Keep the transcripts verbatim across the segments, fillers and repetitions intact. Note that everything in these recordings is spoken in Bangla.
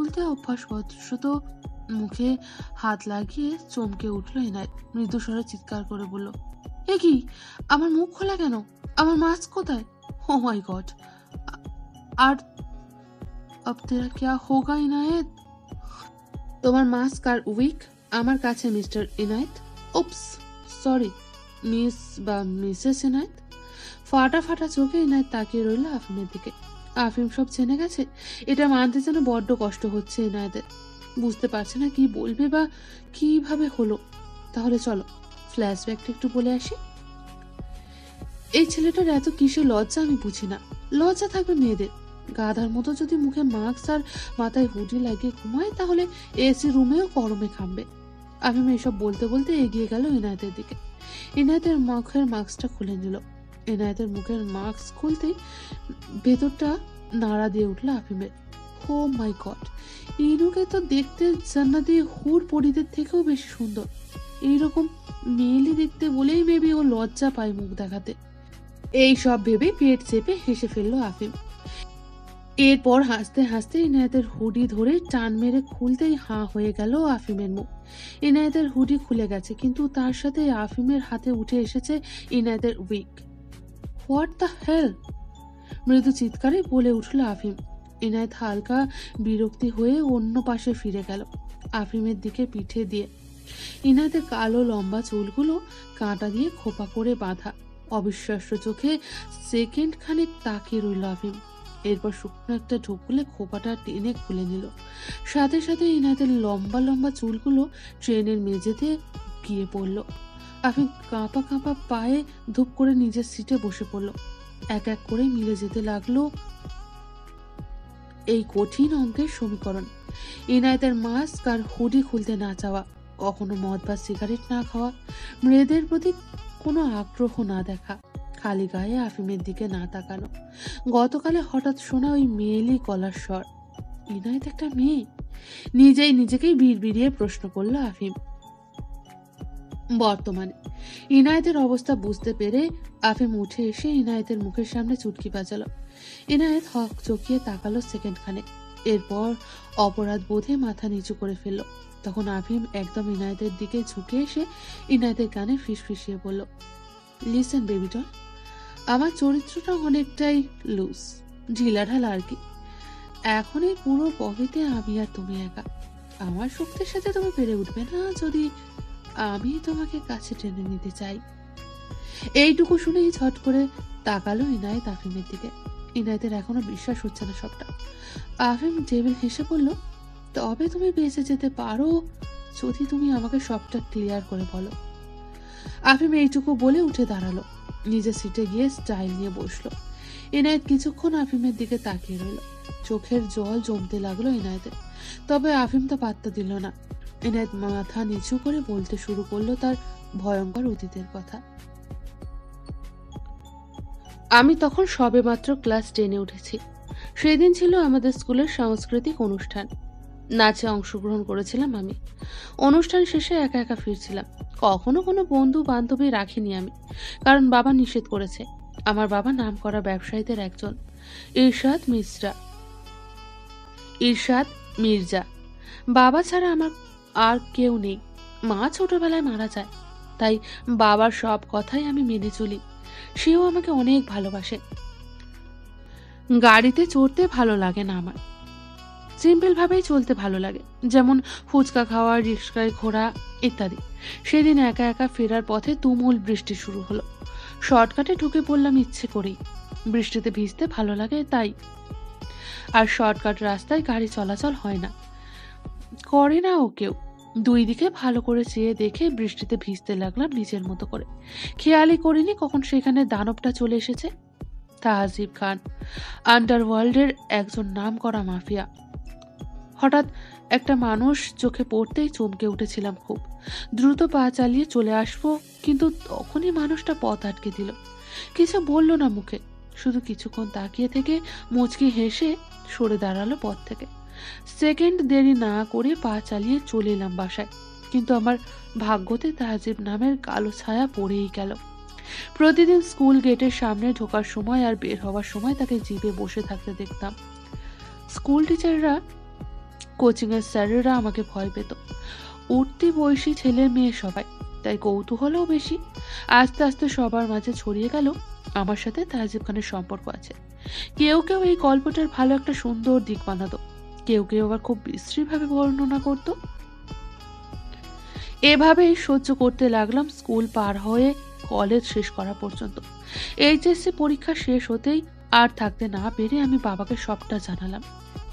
খুলতে অভ্যাসবশত মুখে হাত লাগিয়ে চমকে উঠল এনায়েত। মৃদু স্বরে চিৎকার করে বলল, এ কি, আমার মুখ খোলা কেন? আমার মাস্ক কোথায়? ও মাই গড! আর अब तेरा क्या होगा इनायत? তোমার মাস্ক আর উইক আমার কাছে mister Inayat. Oops, sorry miss বা মিসেস ইনায়েত। ফাটা ফাটা চোখে ইনায়েত তাকিয়ে রইল আফিমের দিকে। আফিম সব জেনে গেছে, এটা মানতে যেন বড্ড কষ্ট হচ্ছে ইনায়েতের। বুঝতে পারছে না কি বলবে বা কিভাবে হলো। তাহলে চলো ফ্ল্যাশব্যাকটা একটু বলে আসি। এই ছেলেটার এত কিসের লজ্জা আমি বুঝি না। লজ্জা থাকবে মেয়েদের। গাধার মতো যদি মুখে মাস্ক আর মাথায় হুডি লাগিয়ে ঘুমায় তাহলে এসি রুমেও গরমে খামবে। আফিম এসব বলতে বলতে এগিয়ে গেল ইনায়েতের দিকে। ইনায়েতের মুখের মাস্কটা খুলে নিল। ইনায়েতের মুখের মাস্ক খুলতেই ভেতরটা নাড়া দিয়ে উঠল আফিমের। ও মাই গড, ইনুকে তো দেখতে জান্নাতি হুর পরিদের থেকেও বেশি সুন্দর। এইরকম মেয়েলি দেখতে বলেই মেবি ও লজ্জা পায় মুখ দেখাতে। এই সব ভেবে পেট চেপে হেসে ফেললো আফিম। এরপর হাসতে হাসতে ইনায়েতের হুডি ধরে টান মেরে খুলতেই হাঁ হয়ে গেল আফিমের মুখ। ইনায়েতের হুডি খুলে গেছে, কিন্তু তার সাথে আফিমের হাতে উঠে এসেছে ইনায়েতের উইক। What the hell! মৃদু চিৎকারে বলে উঠল আফিম। ইনায়েত হালকা বিরক্তি হয়ে অন্য পাশে ফিরে গেল আফিমের দিকে পিঠে দিয়ে। ইনায়েতের কালো লম্বা চুলগুলো কাঁটা দিয়ে খোপা করে বাঁধা। অবিশ্বাস্য চোখে সেকেন্ড খানেক তাকিয়ে রইল আফিম। এরপর শুকনো একটা ঢোক খুলে খোপাটা টেনে খুলে নিল। সাথে সাথে ইনায়েতের লম্বা লম্বা চুলগুলো ট্রেনের মেঝেতে গিয়ে পড়ল। আফিম কাঁপা কাঁপা পায়ে ধূপ করে নিজের সিটে বসে পড়ল। এক এক করে মিলে যেতে লাগলো এই কঠিন অঙ্কের সমীকরণ। ইনায়েতের মাস্ক আর হুডি খুলতে না চাওয়া, কখনো মদ বা সিগারেট না খাওয়া, মেয়েদের প্রতি কোনো আগ্রহ না দেখা, খালি গায়ে আফিমের দিকে না তাকানো। গতকালে হঠাৎ শোনা ওই মেয়েলি গলার স্বর। ইনায়েত একটা মেয়ে? নিজেই নিজেকেই বিড়বিড়িয়ে প্রশ্ন করলো আফিম। বর্তমানে ইনায়েতের অবস্থা বুঝতে পেরে আফিম উঠে এসে ইনায়েতের মুখের সামনে চুটকি বাজালো। ইনায়েত হক চকিয়ে তাকালো সেকেন্ড খানেক। এরপর অপরাধ বোধে মাথা নিচু করে ফেলল। তখন আফিম একদম ইনায়েতের দিকে ঝুঁকে এসে ইনায়েতের কানে ফিসফিসিয়ে বলল, লিসেন বেবি ডল, আমার চরিত্রটা অনেকটাই লুজ, ঢিলাঢালা আর কি। এখন এই পুরো পকেটে আমি আর তুমি একা। আমার শক্তির সাথে তুমি পেরে উঠবে না যদি আমি তোমাকে কাছে টেনে নিতে চাই। এইটুকু শুনেই ঝট করে তাকালো ইনায়েত আফিমের দিকে। ইনায়েতের এখনো বিশ্বাস হচ্ছে না সবটা। আফিম টেবিল হেসে বলল, তবে তুমি বেঁচে যেতে পারো যদি তুমি আমাকে সবটা ক্লিয়ার করে বলো। আফিম এইটুকু বলে উঠে দাঁড়ালো, নিজের সিটে গিয়ে স্টাইল নিয়ে বসলো। ইনায়েত কিছুক্ষণ আফিমের দিকে তাকিয়ে রইল। চোখের জল জমতে লাগলো ইনায়েতের, তবে আফিম তা পাত্তা দিল না। ইনায়েত মাথা নিচু করে বলতে শুরু করলো তার ভয়ঙ্কর অতীতের কথা। আমি তখন সবেমাত্র ক্লাস টেনে উঠেছি। সেদিন ছিল আমাদের স্কুলের সাংস্কৃতিক অনুষ্ঠান। নাচে অংশগ্রহণ করেছিলাম আমি। অনুষ্ঠান শেষে একা একা ফিরছিলাম। কখনো কোনো বন্ধু বান্ধবী রাখিনি আমি, কারণ বাবা নিষেধ করেছে। আমার বাবা নামকরা ব্যবসায়ীদের একজন, ইরশাদ মির্জা। ইরশাদ মির্জা বাবা ছাড়া আমার আর কেউ নেই। মা ছোটবেলায় মারা যায়, তাই বাবার সব কথাই আমি মেনে চলি। সেও আমাকে অনেক ভালোবাসে। গাড়িতে চড়তে ভালো লাগে না আমার, সিম্পল ভাবেই চলতে ভালো লাগে, যেমন ফুচকা খাওয়া, রিক্সায় ঘোরা ইত্যাদি। সেদিন একা একা ফেরার পথে তুমুল বৃষ্টি শুরু হলো। শর্টকাটে ঢুকে পড়লাম ইচ্ছে করেই। বৃষ্টিতে ভিজতে ভালো লাগে তাই। আর শর্টকাট রাস্তায় গাড়ি চলাচল হয় না, করে না ও কেউ। দুই দিকে ভালো করে চেয়ে দেখে বৃষ্টিতে ভিজতে লাগলাম নিজের মতো করে। খেয়ালই করিনি কখন সেখানে দানবটা চলে এসেছে। তাহজিব খান, আন্ডারওয়ার্ল্ডের একজন নাম করা মাফিয়া। হঠাৎ একটা মানুষ চোখে পড়তেই চমকে উঠেছিলাম খুব। দ্রুত পা চালিয়ে চলে আসবো, কিন্তু তখনই মানুষটা পথ আটকে দিল। কিছু বলল না মুখে, শুধু কিছুক্ষণ তাকিয়ে থেকে মুচকি হেসে সরে দাঁড়ালো পথ থেকে। সেকেন্ড দেরি না করে পা চালিয়ে চলে এলাম বাসায়। কিন্তু আমার ভাগ্যতে তাহজিব নামের কালো ছায়া পড়েই গেল। প্রতিদিন স্কুল গেটের সামনে ঢোকার সময় আর বের হওয়ার সময় তাকে জিপে বসে থাকতে দেখতাম। স্কুল টিচাররা কোচিং এর স্যারেরা আমাকে ভয় পেত। উঠতি বয়সী ছেলে মেয়ে সবাই, তাই কৌতূহলও বেশি। আস্তে আস্তে সবার মাঝে ছড়িয়ে গেল আমার সাথে তাহজিব খানের সম্পর্ক আছে। কেউ কেউ এই গল্পটার ভালো একটা সুন্দর দিক বানাতো, কেউ কেউ আবার খুব বিশ্রীভাবে বর্ণনা করত। এভাবেই সহ্য করতে লাগলাম স্কুল পার হয়ে কলেজ শেষ করা পর্যন্ত। এইচএসসি পরীক্ষা শেষ হতেই আর থাকতে না পেরে আমি বাবাকে সবটা জানালাম।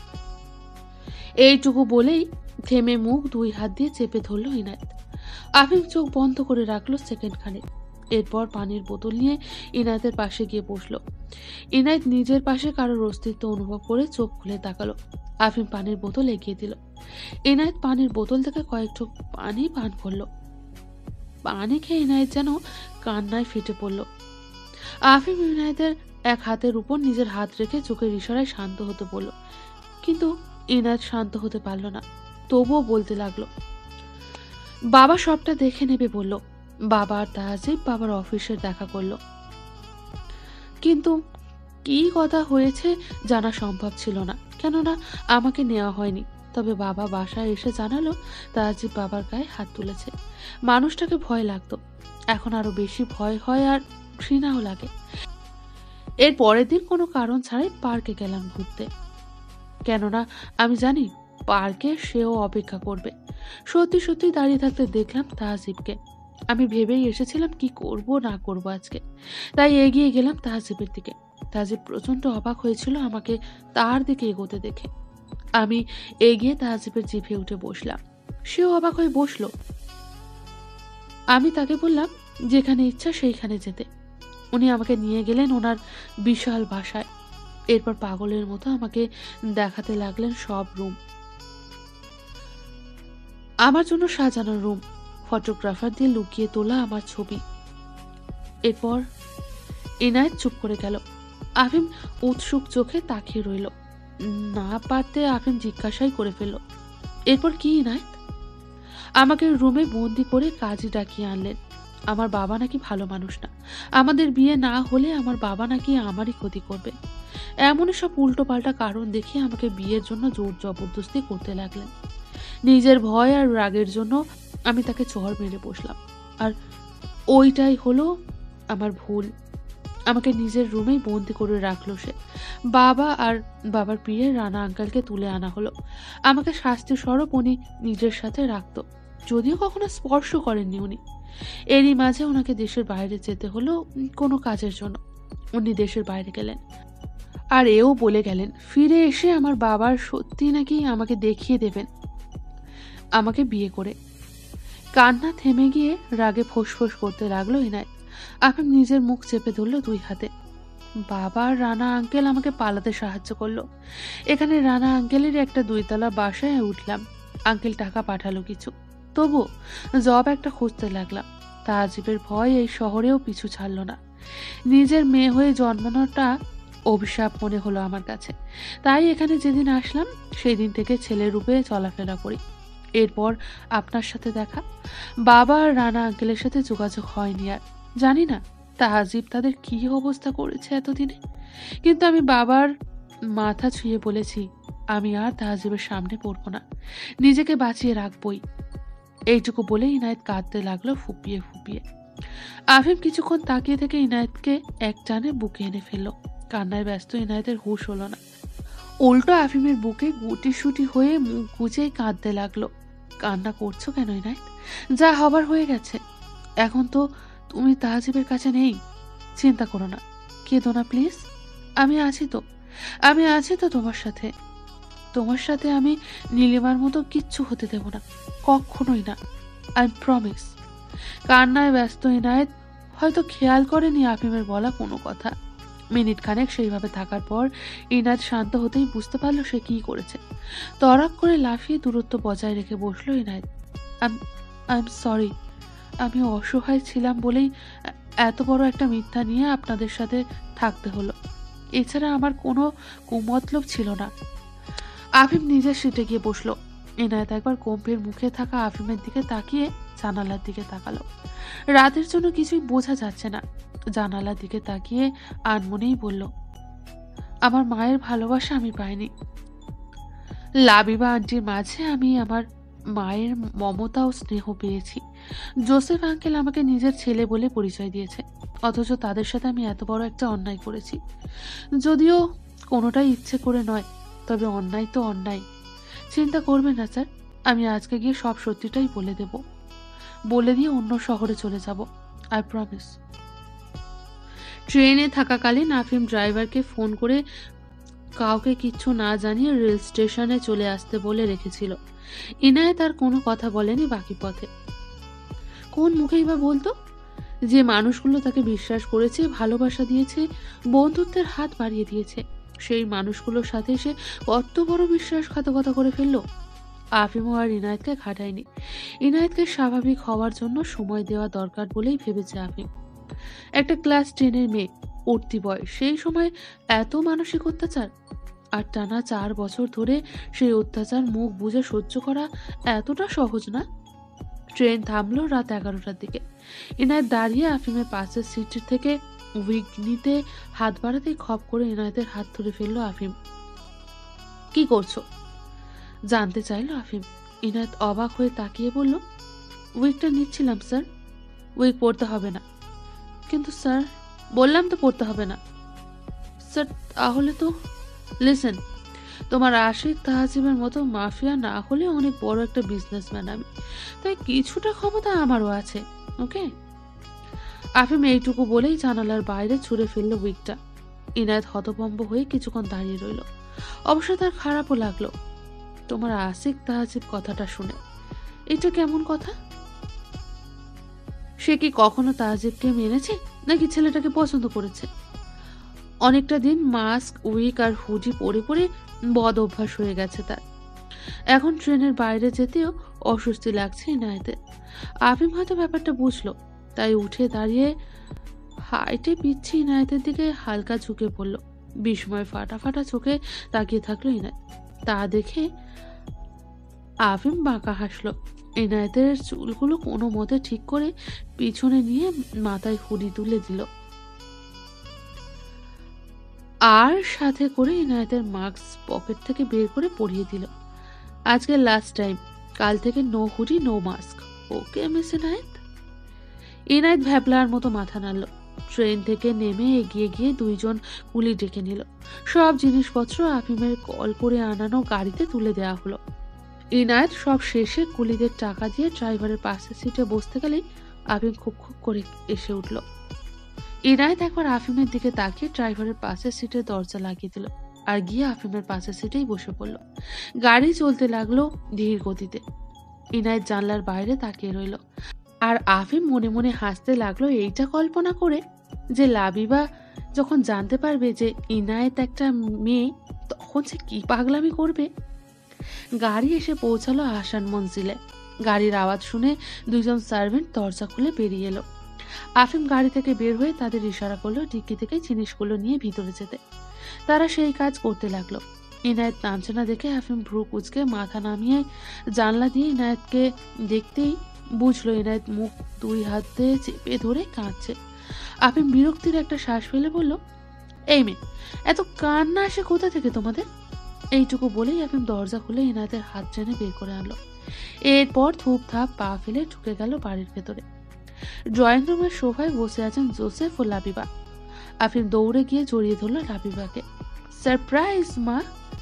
এইটুকু বলেই থেমে মুখ দুই হাত দিয়ে চেপে ধরল ইনায়েত। আফিম চোখ বন্ধ করে রাখলো সেকেন্ড খানে। এরপর পানির বোতল নিয়ে ইনায়েতের পাশে গিয়ে বসলো। ইনায়েত নিজের পাশে কারোর অস্তিত্ব অনুভব করে চোখ খুলে তাকালো। আফিম পানির বোতল এগিয়ে দিল। ইনায়েত পানির বোতল থেকে কয়েক ঢোক পানি পান করলো। পানি খেয়ে ইনায়েত যেন কান্নায় ফেটে পড়ল। আফিম ইনায়েতের এক হাতের উপর নিজের হাত রেখে চোখের ইশারায় শান্ত হতে বলল, কিন্তু ইনায়েত শান্ত হতে পারল না। তবুও বলতে লাগলো, বাবা সবটা দেখে নেবে বলল। বাবা আর তাহজিব বাবার অফিসে দেখা করলো, কিন্তু কি কথা হয়েছে জানা সম্ভব ছিল না, কেননা আমাকে নেওয়া হয়নি। তবে বাবা বাসায় এসে জানালো তাহজিব বাবার গায়ে হাত তুলেছে। মানুষটাকে ভয় লাগতো, এখন আরো বেশি ভয় হয় আর ঘৃণাও লাগে। এর পরের দিন কোনো কারণ ছাড়াই পার্কে গেলাম ঘুরতে, কেননা আমি জানি পার্কে সেও অপেক্ষা করবে। সত্যি সত্যি দাঁড়িয়ে থাকতে দেখলাম তাহজিবকে। আমি ভেবেই এসেছিলাম কি করব না করব আজকে, তাই এগিয়ে গেলাম তাহজিবের দিকে। তাহজিব প্রচন্ড অবাক হয়েছিল আমাকে তার দিকে এগোতে দেখে। আমি এগিয়ে তাহজিবের জিভে উঠে বসলাম, সেও অবাক হয়ে বসলো। আমি তাকে বললাম যেখানে ইচ্ছা সেইখানে যেতে। উনি আমাকে নিয়ে গেলেন ওনার বিশাল বাসায়। এরপর পাগলের মতো আমাকে দেখাতে লাগলেন সব রুম, আমার জন্য সাজানো রুম, ফটোগ্রাফার দিয়ে লুকিয়ে তোলা আমার ছবি। এরপর ইনায়েত চুপ করে গেল। আফিম উৎসুক চোখে তাকিয়ে রইল। না পারতে আফিম জিজ্ঞাসাই করে ফেলল, এরপর কি ইনায়েত? আমাকে রুমে বন্দি করে কাজে ডাকিয়ে আনলেন। আমার বাবা নাকি ভালো মানুষ না, আমাদের বিয়ে না হলে আমার বাবা নাকি আমারই ক্ষতি করবে। এমনই সব উল্টো পাল্টা কারণ দেখিয়ে আমাকে বিয়ের জন্য জোর জবরদস্তি করতে লাগলেন। নিজের ভয় আর রাগের জন্য আমি তাকে চড় মেরে বসলাম, আর ওইটাই হলো আমার ভুল। আমাকে নিজের রুমেই বন্দি করে রাখলো সে। বাবা আর বাবার প্রিয়ের রানা আঙ্কেলকে তুলে আনা হলো। আমাকে শাস্তি স্বরূপ উনি নিজের সাথে রাখতো, যদিও কখনো স্পর্শ করেননি উনি। এরই মাঝে ওনাকে দেশের বাইরে যেতে হলো কোনো কাজের জন্য। উনি দেশের বাইরে গেলেন, আর এও বলে গেলেন ফিরে এসে আমার বাবার সত্যি নাকি আমাকে দেখিয়ে দেবেন আমাকে বিয়ে করে। কান্না থেমে গিয়ে রাগে ফোঁস করতে লাগলো ইনায়েত। আফিম নিজের মুখ চেপে ধরল দুই হাতে। বাবা আর রানা আঙ্কেল আমাকে পালাতে সাহায্য করলো। এখানে রানা আঙ্কেলের একটা দুইতলা বাসায় উঠলাম। আঙ্কেল টাকা পাঠালো কিছু, তবু জব একটা খুঁজতে লাগলাম। তাহজিবের ভয় এই শহরেও পিছু ছাড়লো না। নিজের মেয়ে হয়ে জন্মানোটা অভিশাপ মনে হলো আমার কাছে। তাই এখানে যেদিন আসলাম সেই দিন থেকে ছেলের রূপে চলাফেরা করি। এরপর আপনার সাথে দেখা। বাবা আর রানা আঙ্কেলের সাথে যোগাযোগ হয়নি আর। জানি না তাহজিব তাদের কি অবস্থা করেছে এতদিনে, কিন্তু আমি বাবার মাথা ছুঁয়ে বলেছি আমি আর তাহজিবের সামনে পড়ব না, নিজেকে বাঁচিয়ে রাখবই। এইটুকু বলে ইনায়েত কাঁদতে লাগলো ফুপিয়ে ফুপিয়ে। আফিম কিছুক্ষণ তাকিয়ে থেকে ইনায়েতকে এক টানে বুকে এনে ফেললো। কান্নায় ব্যস্ত ইনায়েতের হুঁশ হলো না, উল্টো আফিমের বুকে গুটি সুটি হয়ে মুখ গুজে কাঁদতে লাগলো। কান্না করছো কেন ইনায়েত? যা হবার হয়ে গেছে। এখন তো তুমি তাহজিবের কাছে নেই, চিন্তা করো না, কেঁদো না প্লিজ। আমি আছি তো, আমি আছি তো তোমার সাথে। তোমার সাথে আমি নীলিমার মতো কিচ্ছু হতে দেব না, কখনোই না, আই প্রমিস। কান্নায় ব্যস্ত ইনায়েত হয়তো খেয়াল করেনি আফিমের বলা কোনো কথা। মিনিট খানেক সেইভাবে থাকার পর ইনায়েত শান্ত হতেই বুঝতে পারলো সে কি করেছে। তড়াক করে লাফিয়ে দূরত্ব বজায় রেখে বসলো ইনায়েত। আই এম সরি, আমি অসহায় ছিলাম বলেই এত বড় একটা মিথ্যা নিয়ে আপনাদের সাথে থাকতে হলো। এছাড়া আমার কোনো কুমতলব ছিল না। আফিম নিজের সিটে গিয়ে বসলো। ইনায়েত একবার গম্ভীর মুখে থাকা আফিমের দিকে তাকিয়ে জানালার দিকে তাকালো। রাতের জন্য কিছুই বোঝা যাচ্ছে না। জানালার দিকে তাকিয়ে আনমনেই বলল, আমার মায়ের ভালোবাসা আমি পাইনি। লাবিবা আন্টির মাঝে আমি আমার মায়ের মমতা ও স্নেহ পেয়েছি। জোসেফ আঙ্কেল আমাকে নিজের ছেলে বলে পরিচয় দিয়েছে, অথচ তাদের সাথে আমি এত বড় একটা অন্যায় করেছি। যদিও কোনোটাই ইচ্ছে করে নয়, তবে অন্যায় তো অন্যায়। চিন্তা করবেন না স্যার, আমি আজকে গিয়ে সব সত্যিটাই বলে দেব, বলে দিয়ে অন্য শহরে চলে যাব, আই প্রমিস। ট্রেনে থাকাকালীন আফিম ড্রাইভারকে ফোন করে কাউকে কিচ্ছু না জানিয়ে রেল স্টেশনে চলে আসতে বলে রেখেছিল। ইনায়েত আর কোনো কথা বলেনি বাকি পথে। কোন মুখেই বা বলতো? যে মানুষগুলো তাকে বিশ্বাস করেছে, ভালোবাসা দিয়েছে, বন্ধুত্বের হাত বাড়িয়ে দিয়েছে, সেই মানুষগুলোর সাথে সে কত বড় বিশ্বাসঘাতকতা করে ফেললো। আফিমও আর ইনায়েতকে খাটায়নি। ইনায়েতকে স্বাভাবিক হওয়ার জন্য সময় দেওয়া দরকার বলেই ভেবেছে আফিম। একটা ক্লাস টেনের মেয়ে, উঠতি বয়স, সেই সময় এত মানসিক অত্যাচার, আর টানা চার বছর ধরে সেই অত্যাচার মুখ বুজে সহ্য করা এতটা সহজ না। ট্রেন থামলো রাত এগারোটার দিকে। ইনায়েত দাঁড়িয়ে আফিমের পাশের সিট থেকে উইক নিতে হাত বাড়াতেই খপ করে ইনায়েতের হাত ধরে ফেললো আফিম। কি করছো? জানতে চাইলো আফিম। ইনায়েত অবাক হয়ে তাকিয়ে বলল, উইকটা নিচ্ছিলাম স্যার। উইক পড়তে হবে না। কিন্তু স্যার, বললাম তো পড়তে হবে না। স্যার তাহলে তো লিসেন, তোমার আশিক তাহাজিমের মতো মাফিয়া না হলে অনেক বড় একটা বিজনেসম্যান আমি, তাই কিছুটা ক্ষমতা আমারও আছে, ওকে? আফিম এইটুকু বলেই জানালার বাইরে ছুঁড়ে ফেললো উইকটা। ইনায়েত হতভম্ব হয়ে কিছুক্ষণ দাঁড়িয়ে রইল। অবশ্য তার খারাপও লাগলো তোমার আশিক তাহাজিব কথাটা শুনে। এটা কেমন কথা? সে কি কখনো তাহাজিবকে মেনেছে, নাকি ছেলেটাকে পছন্দ করেছে? অনেকটা দিন মাস্ক, উইক আর হুডি পরে পরে বদ অভ্যাস হয়ে গেছে তার। এখন ট্রেনের বাইরে যেতেও অস্বস্তি লাগছে ইনায়েতের। আফিম হয়তো ব্যাপারটা বুঝলো, তাই উঠে দাঁড়িয়ে হাইটে পিচ্ছি ইনায়েতের দিকে হালকা ঝুঁকে পড়ল। বিস্ময় ফাটা ফাটা চোখে তাকিয়ে থাকলো ইনায়েত। তা দেখে আফিম বাঁকা হাসলো। ইনায়েতের চুলগুলো কোনো মতে ঠিক করে পিছনে নিয়ে মাথায় হুডি তুলে দিল, আর সাথে করে ইনায়েতের মাস্ক পকেট থেকে বের করে পরিয়ে দিল। আজকে লাস্ট টাইম, কাল থেকে no hoodie no mask, okay miss Inayat? Inayat ভ্যাবলার মতো মাথা নাড়ল। ট্রেন থেকে নেমে এগিয়ে গিয়ে দুইজন কুলি ডেকে নিল। সব জিনিসপত্র আফিমের কল করে আনানো গাড়িতে তুলে দেওয়া হলো। ইনায়েত সব শেষে কুলিদের টাকা দিয়ে ড্রাইভারের পাশের সিটে বসতে গেলেই আফিম খুব খুব করে এসে উঠল। ইনায়েত একবার আফিমের দিকে তাকিয়ে ড্রাইভারের পাশের সিটের দরজা লাগিয়ে দিল, আর গিয়ে আফিমের পাশের সিটেই বসে পড়ল। গাড়ি চলতে লাগলো ধীর গতিতে। ইনায়েত জানলার বাইরে তাকিয়ে রইল, আর আফিম মনে মনে হাসতে লাগলো এইটা কল্পনা করে যে লাবিবা যখন জানতে পারবে যে ইনায়েত একটা মেয়ে, তখন সে কি পাগলামি করবে। গাড়ি এসে পৌঁছালো আসান মঞ্জিলে। গাড়ির আওয়াজ শুনে দুইজন সার্ভেন্ট দরজা খুলে বেরিয়ে এলো। আফিম গাড়ি থেকে বের হয়ে তাদের ইশারা করলো ডিক্কি থেকে জিনিসগুলো নিয়ে ভিতরে যেতে। তারা সেই কাজ করতে লাগলো। ইনায়েত নামছে না দেখে আফিম ভ্রু কুচকে মাথা নামিয়ে জানলা দিয়ে ইনায়েতকে দেখতেই বুঝলো ইনায়েত মুখ দুই হাতে চেপে ধরে কাঁদছে। আফিম বিরক্তির একটা শ্বাস ফেলে বলল, এই মেয়ে, এত কান্না আসে কোথা থেকে তোমাদের? এইটুকু বলেই আফিম দরজা খুলে ইনায়েতের হাত টেনে বের করে আনলো। এরপর ধূপ ধাপ পা ফেলে ঢুকে গেল বাড়ির ভেতরে। ড্রয়িং রুমের সোফায় বসে আছেন জোসেফ ও লাবিবা। আফিম দৌড়ে গিয়ে জড়িয়ে ধরলো লাবিবাকে। সারপ্রাইজ মা!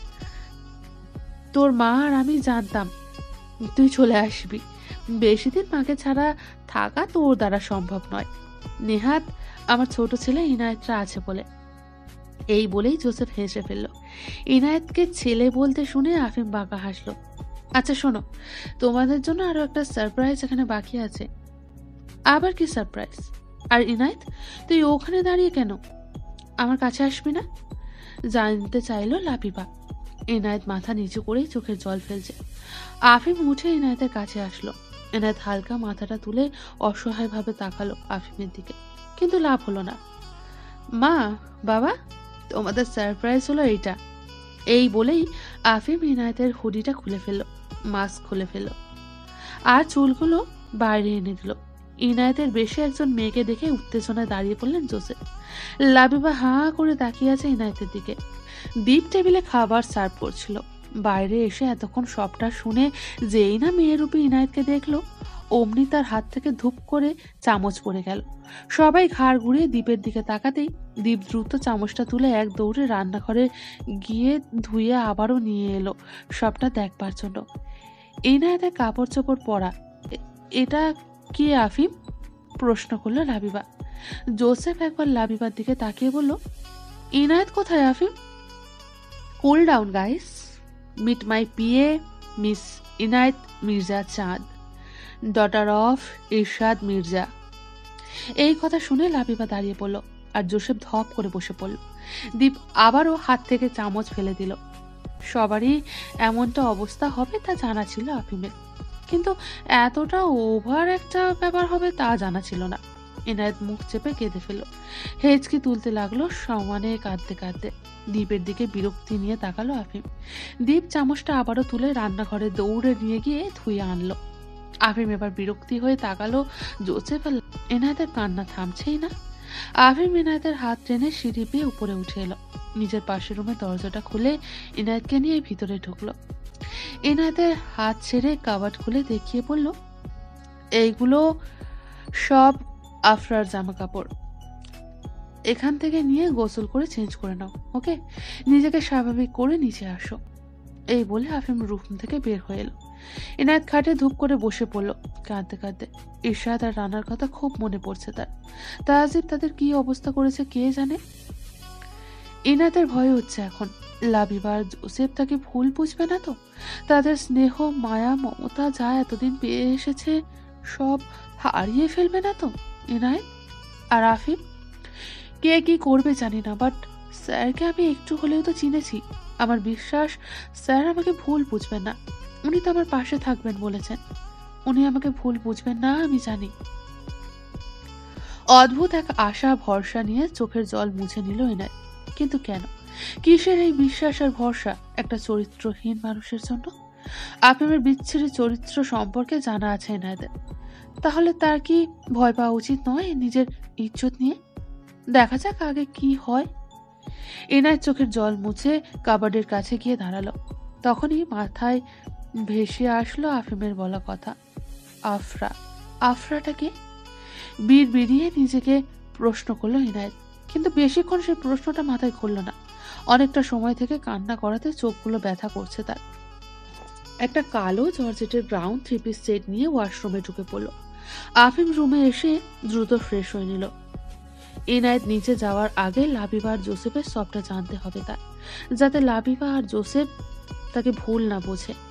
তোর মা আর আমি জানতাম তুই চলে আসবি। বেশি দিন মাকে ছাড়া থাকা তোর দ্বারা সম্ভব নয়। নেহাত আমার ছোট ছেলে ইনায়েতরা আছে বলে। এই বলেই জোসেফ হেসে ফেলল। ইনায়েতকে ছেলে বলতে শুনে আফিম বাঁকা হাসলো। আচ্ছা শোনো, তোমাদের জন্য আরো একটা সারপ্রাইজ এখানে বাকি আছে। আবার কি সারপ্রাইজ? আর ইনায়েত, তুই ওখানে দাঁড়িয়ে কেন? আমার কাছে আসবি না? জানতে চাইলো লাবিবা। ইনায়েত মাথা নিচু করেই চোখের জল ফেলছে। আফিম উঠে ইনায়েতের কাছে আসলো। ইনায়েত হালকা মাথাটা তুলে অসহায় ভাবে তাকালো আফিমের দিকে, কিন্তু লাভ হলো না। মা, বাবা, তোমাদের সারপ্রাইজ হলো এইটা। এই বলেই আফিম ইনায়েতের হুডিটা খুলে ফেললো, মাস্ক খুলে ফেললো, আর চুলগুলো বাইরে এনে দিল। ইনায়েতের বেশি একজন মেয়েকে দেখে উত্তেজনায় দাঁড়িয়ে পড়লেন জোসেফ। লাবিবা হাঁ করে তাকিয়ে আছে ইনায়েতের দিকে। দীপ টেবিলে খাবার সার্ভ করছিল। বাইরে এসে এতক্ষণ সবটা শুনে যেই না মেয়েরূপী ইনায়েতকে দেখলো, অমনি তার হাত থেকে ধূপ করে চামচ পড়ে গেল। সবাই ঘাড় ঘুরিয়ে দ্বীপের দিকে তাকাতেই দ্বীপ দ্রুত চামচটা তুলে এক দৌড়ে রান্নাঘরে গিয়ে ধুয়ে আবারও নিয়ে এলো সবটা দেখবার জন্য। ইনায়েতের কাপড় চোপড় পরা। "এ- এটা কি আফিম?" প্রশ্ন করলো লাবিবা। জোসেফ একবার লাবিবার দিকে তাকিয়ে বলল, ইনায়েত কোথায় Afim? Cool down guys, meet my PA miss Inayat Mirza Chand, daughter of ইরশাদ মির্জা। এই কথা শুনে লাবিবা দাঁড়িয়ে পড়ল আর জোসেফ ধপ করে বসে পড়ল। দীপ আবারও হাত থেকে চামচ ফেলে দিল। সবারই এমনটা অবস্থা হবে তা জানা ছিল আফিমের, কিন্তু এতটা ওভার একটা ব্যাপার হবে তা জানা ছিল না। ইনায়েত মুখ চেপে কেঁদে ফেলল, হেঁচকি তুলতে লাগলো সমানে কাঁদতে কাঁদতে। দীপের দিকে বিরক্তি নিয়ে তাকালো আফিম। দীপ চামচটা আবারও তুলে রান্নাঘরে দৌড়ে নিয়ে গিয়ে ধুয়ে আনলো। আফিম এবার বিরক্তি হয়ে তাকালো জোসেফ আর এনায়েতের কান্না থামছেই না। আফিম ইনায়েতের হাত টেনে সিঁড়ি পেয়ে উপরে উঠে এলো। নিজের পাশের রুমে দরজাটা খুলে ইনায়েতকে নিয়ে ভিতরে ঢুকলো। ইনায়েতের হাত ছেড়ে কাবাট খুলে দেখিয়ে বলল, এইগুলো সব আফরার জামা কাপড়, এখান থেকে নিয়ে গোসল করে চেঞ্জ করে নাও, ওকে? নিজেকে স্বাভাবিক করে নিচে আসো। এই বলে আফিম রুম থেকে বের হয়ে এলো। ইনায়েত খাটে ধূপ করে বসে পড়লো কাঁদতে কাঁদতে। ইরশাদ আর রানার কথা খুব মনে পড়ছে তার। তাজিব তাদের কি অবস্থা করেছে কে জানে। ইনায়েতের ভয় হচ্ছে এখন, লাবিবার জোসেফ তাকে ভুল বুঝবে না তো? তাদের স্নেহ মায়া মমতা যা এতদিন পেয়ে এসেছে সব হারিয়ে ফেলবে না তো ইনায়েত? আর আফিম কে কি করবে জানি না, বাট স্যারকে আমি একটু হলেও তো চিনেছি। আমার বিশ্বাস স্যার আমাকে ভুল বুঝবেন না, উনি তো আমার পাশে থাকবেন বলেছেন। উনি আমাকে ভুল বুঝবেন না আমি জানি। অদ্ভুত এক আশা ভরসা নিয়ে চোখের জল মুছে নিল ইনায়েত। কিন্তু কেন, কিসের এই বিশ্বাস আর ভরসা একটা চরিত্রহীন মানুষের জন্য? আফিমের বিচ্ছিরি চরিত্র সম্পর্কে জানা আছে ইনায়েতের, তাহলে তার কি ভয় পাওয়া উচিত নয় নিজের ইজ্জত নিয়ে? দেখা যাক আগে কি হয়। এনায়েত চোখের জল মুছে কাবার্ডের কাছে গিয়ে দাঁড়ালো। তখনই মাথায় ভেসে আসলো আফিমের বলা কথা, আফরা। আফরাটাকে বীর বেরিয়ে নিজেকে প্রশ্ন করলো ইনায়েত, কিন্তু বেশিক্ষণ সেই প্রশ্নটা মাথায় ঘুরল না। অনেকটা সময় থেকে কান্না করাতে চোখগুলো ব্যথা করছে তার। একটা কালো জর্জেটের ব্রাউন থ্রি পিস সেট নিয়ে ওয়াশরুমে ঢুকে পড়লো। আফিম রুমে এসে দ্রুত ফ্রেশ হয়ে নিল। ইনায়েত নিচে যাওয়ার আগে লাবিবা আর জোসেফের সবটা জানতে হবে তার, যাতে লাবিবা আর জোসেফ তাকে ভুল না বোঝে।